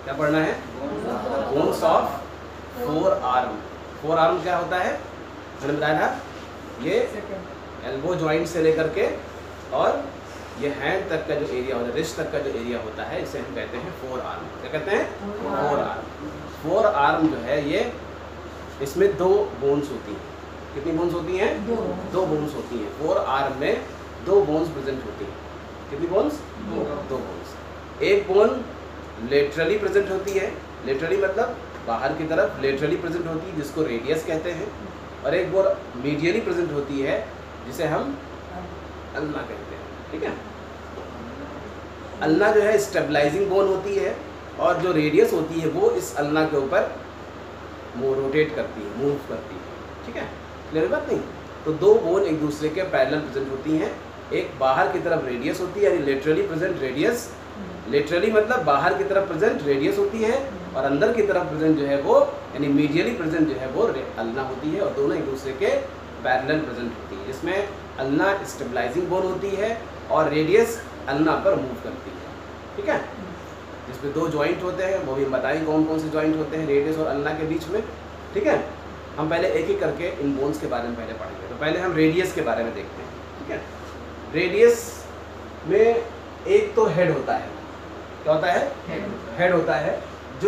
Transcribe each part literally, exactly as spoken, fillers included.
क्या पढ़ना है? Bones of forearm. Forearm क्या होता है मैंने बताया था, ये एल्बो जॉइंट से लेकर के और ये हैंड तक का जो एरिया होता है, रिस्ट तक का जो एरिया होता है, इसे हम कहते हैं फोर आर्म। क्या कहते हैं? Four arm. फोर आर्म जो है ये, इसमें दो बोन्स होती हैं। कितनी बोन्स होती हैं? दो दो बोन्स होती हैं। फोर आर्म में दो बोन्स प्रेजेंट होती हैं। कितनी बोन्स? दो दो बोन्स। एक बोन लेटरली प्रेजेंट होती है, लेटरली मतलब बाहर की तरफ लेटरली प्रेजेंट होती है, जिसको रेडियस कहते हैं, और एक बोन मीडियली प्रेजेंट होती है जिसे हम अल्ना कहते हैं। ठीक है, अल्ना जो है स्टेबलाइजिंग बोन होती है, और जो रेडियस होती है वो इस अल्ना के ऊपर वो रोटेट करती है, मूव करती है। ठीक है, क्लियर बात नहीं? तो दो बोन एक दूसरे के पैरेलल प्रेजेंट होती हैं। एक बाहर की तरफ रेडियस होती है, यानी लेटरली प्रेजेंट रेडियस, लेटरली मतलब बाहर की तरफ प्रेजेंट रेडियस होती है, और अंदर की तरफ प्रेजेंट जो है वो यानी मीडियली प्रेजेंट जो है वो अल्ना होती है, और दोनों एक दूसरे के पैरेलल प्रेजेंट होती है। इसमें अल्ना स्टेबलाइजिंग बोन होती है और रेडियस अल्ना पर मूव करती है। ठीक है, जिसमें दो जॉइंट होते हैं, वो भी बताएंगे कौन कौन से जॉइंट होते हैं रेडियस और अल्ना के बीच में। ठीक है, हम पहले एक एक करके इन बोन्स के बारे में पहले पढ़ेंगे। तो पहले हम रेडियस के बारे में देखते हैं। ठीक है, रेडियस में एक तो हेड होता है। क्या होता है? हेड होता है, जो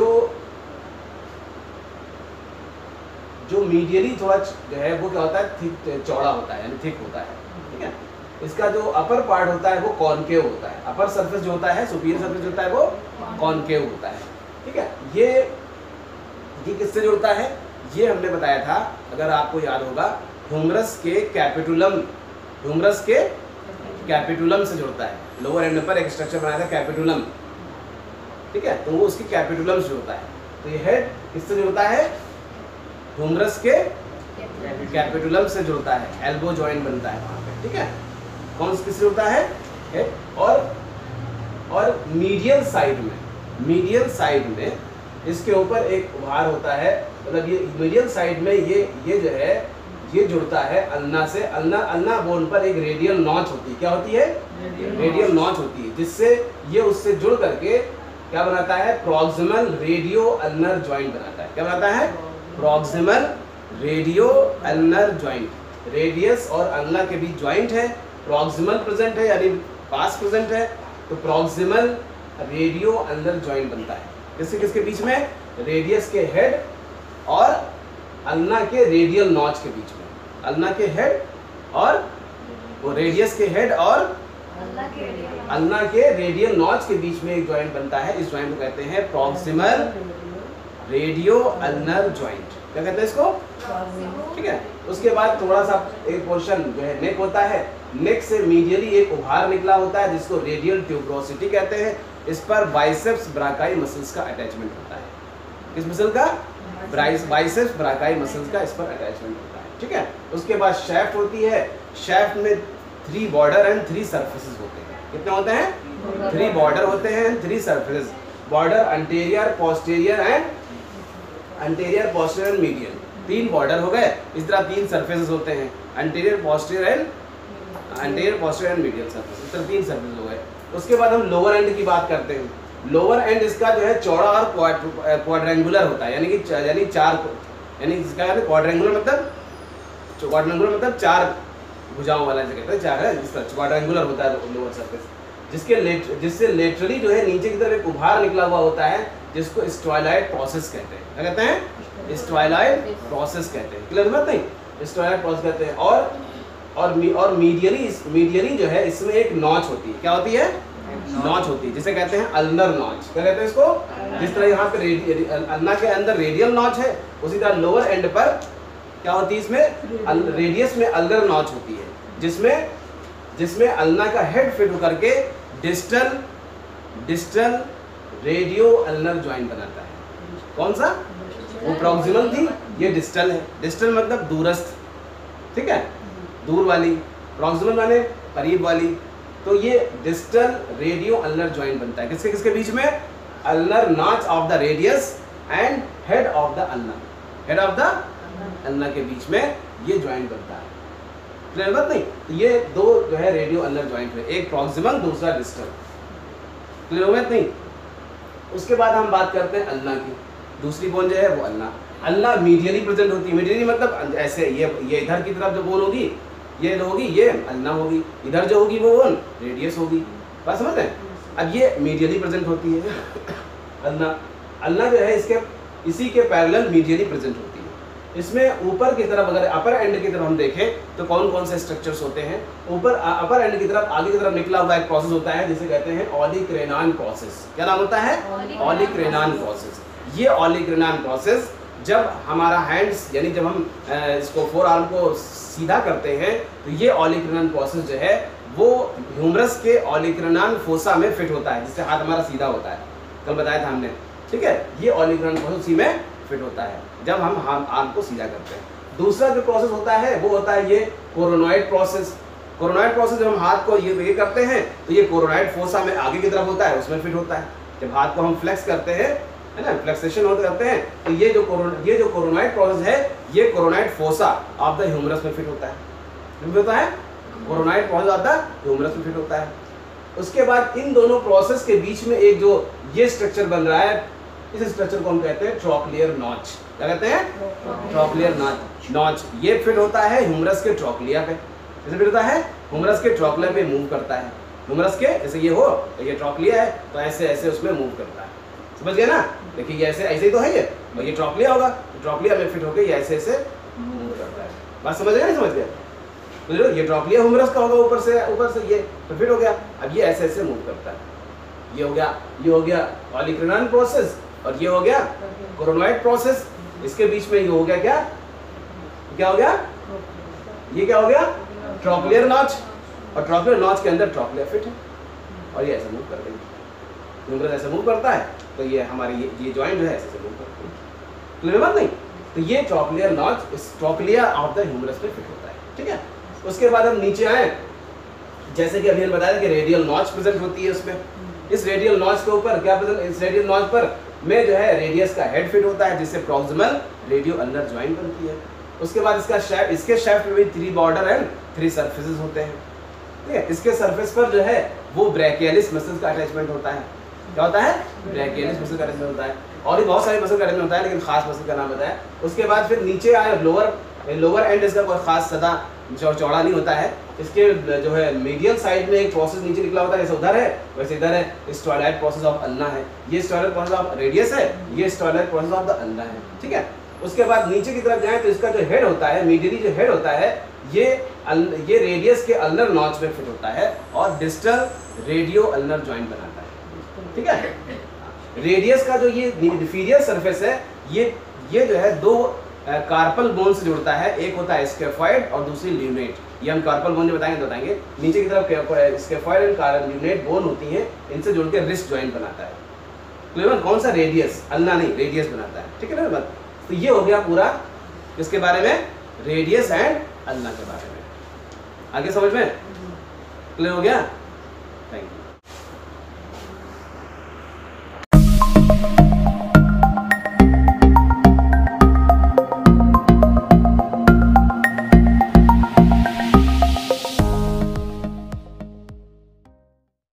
जो मीडियली थोड़ा जो है वो क्या होता है, थिक चौड़ा होता है, यानी थिक होता है। ठीक है, इसका जो अपर पार्ट होता है वो कॉनकेव होता है। अपर सरफेस जो होता है, सुपीरियर सरफेस जो होता है वो कॉनकेव होता है। ठीक है, ये ये किससे जुड़ता है? ये हमने बताया था, अगर आपको याद होगा, ह्यूमरस के कैपिटुलम, ह्यूमरस के कैपिटुलम से जुड़ता है। लोअर एंड पर एक स्ट्रक्चर बनाया था कैपिटुलम। ठीक है, तो वो उसकी कैपिटुलम से जुड़ता है। तो ये हेड किससे जुड़ता है? ह्यूमरस के कैपिटुलम से जुड़ता है, एल्बो जॉइंट बनता है वहाँ पे। ठीक है, कौन किससे जुड़ता है? हेड। और और मीडियल साइड में, मीडियल साइड में इसके ऊपर एक उभार होता है, मतलब ये मीडियल साइड में ये ये जो है ये जुड़ता है अल्ना से। अल्ना अल्ना बोन पर एक रेडियल नॉच होती है। क्या होती है? रेडियल नॉच होती है, जिससे ये उससे जुड़ करके क्या बनाता है? प्रॉक्सिमल रेडियो अल्नर जॉइंट बनाता है। क्या बनाता है? Proximal radio ulnar joint. Radius और अल्ना के बीच जॉइंट है, प्रॉक्सिमल प्रेजेंट है यानी पास प्रेजेंट है, तो प्रॉक्सिमल रेडियो अल्नर जॉइंट बनता है। किसके किसके बीच में? रेडियस के हेड और अल्ना के रेडियल नॉच के बीच में। अल्ना के हेड और वो रेडियस के हेड और अल्ना के रेडियल नॉच के बीच में एक जॉइंट बनता है। इस जॉइंट को कहते हैं प्रॉक्सिमल रेडियो अल्नर जॉइंट। क्या कहते हैं इसको? ठीक है, उसके बाद थोड़ा सा एक पोर्शन जो है नेक होता है। नेक से मीडियली एक उभार निकला होता है जिसको रेडियल ट्यूबरोसिटी कहते हैं। इस पर बाइसेप्स ब्राकाई मसल्स का अटैचमेंट होता है। किस मसल का? बाइसेप्स ब्राकाई मसल्स का इस पर अटैचमेंट होता है। ठीक है, उसके बाद शैफ्ट होती है। शैफ्ट में three border and three surfaces होते हैं। कितने होते हैं? थ्री बॉर्डर होते हैं, three surfaces. Border anterior, posterior and anterior, posterior and medial. तीन बॉर्डर हो गए। इस तरह तीन सरफेसेस होते हैं, anterior, posterior and anterior, posterior and medial surface. इस तरह तीन सरफेस हो गए। उसके बाद हम लोअर एंड की बात करते हैं। लोअर एंड इसका जो है चौड़ा और क्वाड्रेंगुलर होता है, यानी कि यानी चार, यानी इसका क्वाड्रेंगुलर मतलब क्वाड्रेंगुलर मतलब चार भुजाओं वाला जगह है, चार है, इस तरह क्वाड्रेंगुलर होता है लोअर सरफेस, जिसके लेट जिससे लेटरली जो है नीचे की तरफ एक उभार निकला हुआ होता है जिसको स्ट्वाइलाइट प्रोसेस कहते हैं। क्या कहते हैं? स्ट्वाइलाइट प्रोसेस कहते हैं। क्लियर बात नहीं? स्ट्वाइलाइट प्रोसेस कहते हैं। और और मी, और मीडियली मीडियली जो है इसमें एक नॉच होती है। क्या होती है? नॉच होती है, जिसे कहते हैं अल्नर नॉच। क्या कहते हैं इसको? जिस तरह यहाँ पे अल्ना के अंदर रेडियल नॉच है, उसी तरह लोअर एंड पर क्या होती है? इसमें रेडियस में अल्नर नॉच होती है, जिसमें जिसमें अल्ना का हेड फिट होकर के distal distal radio ulnar joint बनाता है। कौन सा? वो प्रॉक्सिमल थी, ये डिस्टल है। डिस्टल मतलब दूरस्थ, ठीक है, दूर वाली। प्रॉक्सिमल माने करीब वाली। तो ये डिस्टल रेडियो अल्नर जॉइंट बनता है। किसके किसके बीच में? Ulnar notch of the radius and head of the ulna, head of the ulna के बीच में ये जॉइंट बनता है। क्लियर बात नहीं? तो ये दो जो है रेडियो अल्नर जॉइंट है, एक प्रॉक्सिमल, दूसरा डिस्टल। क्लियर बात नहीं? उसके बाद हम बात करते हैं अल्ना की। दूसरी बोन जो है वो अल्ना अल्ना मीडियली प्रेजेंट होती है। मीडियली मतलब ऐसे ये ये इधर की तरफ जो बोन होगी ये जो होगी ये अल्ना होगी, इधर जो होगी वो बोन रेडियस होगी। बात समझ रहे हैं? अब ये मीडियली प्रेजेंट होती है अल्ना। अल्ना जो है इसके इसी के पैरेलल मीडियली प्रेजेंट होती है। इसमें ऊपर की तरफ अगर अपर एंड की तरफ हम देखें तो कौन कौन से स्ट्रक्चर्स होते हैं। ऊपर अपर एंड की तरफ आगे की तरफ निकला हुआ एक प्रोसेस होता है जिसे कहते हैं ऑलिक्रेनान प्रोसेस। क्या नाम होता है? Olecranon process. ये ऑलिक्रेनान प्रोसेस जब हमारा हैंड्स यानी जब हम इसको फोर आर्म को सीधा करते हैं तो ये ऑलिक्रेनान प्रोसेस जो है वो ह्यूमरस के ऑलिक्रेनान फोसा में फिट होता है, जिससे हाथ हमारा सीधा होता है। कल बताया था हमने, ठीक है। ये ऑलिक्रेनान प्रोसेस उसी में फिट होता है जब हम हम आर्म को सीधा करते हैं। दूसरा जो प्रोसेस होता है वो होता है ये कोरोनॉइड प्रोसेस। कोरोनॉइड प्रोसेस जब हम हाथ को ये ये करते हैं तो ये कोरोनॉइड फोसा में आगे की तरफ होता है, उसमें फिट होता है। जब हाथ को हम फ्लेक्स करते हैं, है ना, फ्लेक्सेशन होते करते हैं तो ये जो कोरोन ये जो कोरोनॉइड प्रोसेस है ये coronoid fossa of the humerus में फिट होता है। फिट होता है coronoid process of the humerus में फिट होता है। उसके बाद इन दोनों प्रोसेस के बीच में एक जो ये स्ट्रक्चर बन रहा है, इस स्ट्रक्चर को हम कहते हैं ट्रोक्लियर नॉच। क्या कहते हैं? Trochlear notch. नॉच ये फिट होता है ह्यूमरस के ट्रोक्लिया पे। जैसे फिट होता है ह्यूमरस के ट्रोक्लिया पे मूव करता है। ह्यूमरस के जैसे ये हो तो ये ट्रोक्लिया है तो ऐसे ऐसे उसमें मूव करता है। समझ गए ना? देखिए ये ऐसे ऐसे ही तो है, ये और ये ट्रोक्लिया होगा तो ट्रोक्लिया में फिट होकर ये ऐसे ऐसे मूव करता है। बात समझ गए नहीं समझ गए? तो ये ट्रोक्लिया ह्यूमरस का होगा, ऊपर से ऊपर से ये तो फिट हो गया। अब ये ऐसे ऐसे मूव करता है। ये हो गया ये हो गया ऑलिक्रेनान प्रोसेस और ये हो गया कोरोनॉइड प्रोसेस। इसके बीच में ये हो गया क्या क्या हो गया ये क्या हो गया ट्रोक्लियर नॉच। और ट्रोक्लियर नॉच के अंदर ट्रोक्लिया फिट है और ये ऐसे मूव कर रही है। ह्यूमरस ऐसे मूव करता है तो ये हमारी ये ये जॉइंट जो है ऐसे मूव करती है। क्लियर बात नहीं? तो ये ट्रोक्लियर नॉच इस ट्रोक्लिया ऑफ द ह्यूमरस पे फिट होता है, ठीक है। उसके बाद हम नीचे आए, जैसे कि अभी हमने बताया कि रेडियल नॉच प्रेजेंट होती है उसमें। इस रेडियल नॉच के ऊपर क्या प्रेजेंट इस रेडियल नॉच पर में जो है रेडियस का हेड फिट होता है जिससे प्रॉक्सिमल रेडियो अल्नर जॉइंट बनती है। उसके बाद इसका शेफ इसके शेफ्ट में भी three border and three surfaces होते हैं, ठीक है। इसके सरफेस पर जो है वो ब्रैकियलिस मसल्स का अटैचमेंट होता है। क्या होता है? ब्रैकियलिस मसल का अटैचमेंट होता है। और भी बहुत सारे मसल का अटैचमेंट होता है लेकिन खास मसल का नाम बताया। उसके बाद फिर नीचे आए लोअर लोअर एंड इसका कोई खास सदा चौड़ा नहीं होता है। इसके जो है मीडियल साइड में एक प्रोसेस नीचे निकला होता है, जैसे उधर है वैसे इधर है। स्टॉयलाइट प्रोसेस ऑफ अल्ना है, ये स्टॉयलाइट प्रोसेस ऑफ रेडियस है, ये styloid process of the ulna है, ठीक है। उसके बाद नीचे की तरफ जाए तो इसका जो हेड होता है, मीडियली जो हेड होता है ये ये रेडियस के अल्नर नॉच में फिट होता है और डिस्टल रेडियो अल्नर जॉइंट बनाता है, ठीक है। रेडियस का जो ये इंफीरियर सरफेस है ये ये जो है दो कार्पल बोन से जुड़ता है। एक होता है स्केफॉइड और दूसरी ल्यूनेट। ये हम कार्पल बोन जो बताएंगे बताएंगे नीचे की तरफ स्केफॉइड एंड ल्यूनेट बोन होती है, इनसे जुड़ के रिस्ट जॉइंट बनाता है। क्लियर? कौन सा? रेडियस, अल्ना नहीं, रेडियस बनाता है, ठीक है ना बात। तो ये हो गया पूरा इसके बारे में, रेडियस एंड अल्ना के बारे में। आगे समझ में क्लियर हो गया?